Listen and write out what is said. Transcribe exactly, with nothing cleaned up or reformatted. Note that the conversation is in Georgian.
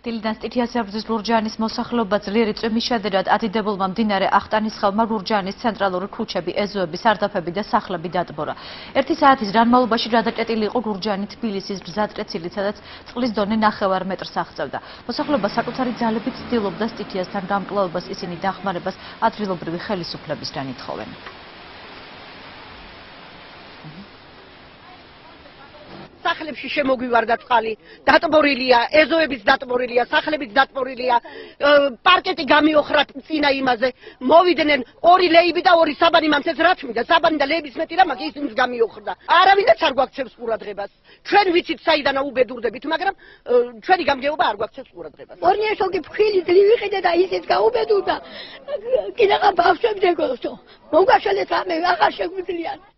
დილიდან სტიქიას აბრძვის ლურჯაანის მოსახლეობა ძლიერი წვიმის შედეგად ადიდებულმა მდინარე ახტანისხევმა ლურჯაანის ცენტრალური ქუჩები, ეზოები, სარდაფები და სახლები დატბორა. ერთი საათის განმავლობაში გადაჭეტილი იყო ლურჯაანი თბილისის გზატკეცილი, სადაც წყლის დონე ნახევარ მეტრს აღწევდა. მოსახლეობა საკუთარი ძალებით ცდილობდა სტიქიასთან გამკლავებას, ისინი დახმარებას ადგილობრივი ხელისუფლებისგან ითხოვენ. სახლებში შემოგვივარდა წყალი, დატბორილია, ეზოებიც დატბორილია, სახლებიც დატბორილია, პარკეტი გამიოხრა წინა იმაზე, მოვიდნენ ორი ლეიბი და ორი საბანი მამცაც რაც მინდა, საბანი და ლეიბის მეტი რა მაგ ისინიც გამიოხრდა. არავინაც არ გვაქცევს ყურადღებას. ჩვენ ვიცით საიდანა უბედურდებით, მაგრამ ჩვენი გამგეობა არ გვაქცევს ყურადღებას. ორნიესოგი ფხილი ძლივიყიდა და ისიც გაუბედურდა. კიდევ ბავშვებს ეკოსო. მოგაშალეთ ამე აღარ შეგვიძლია.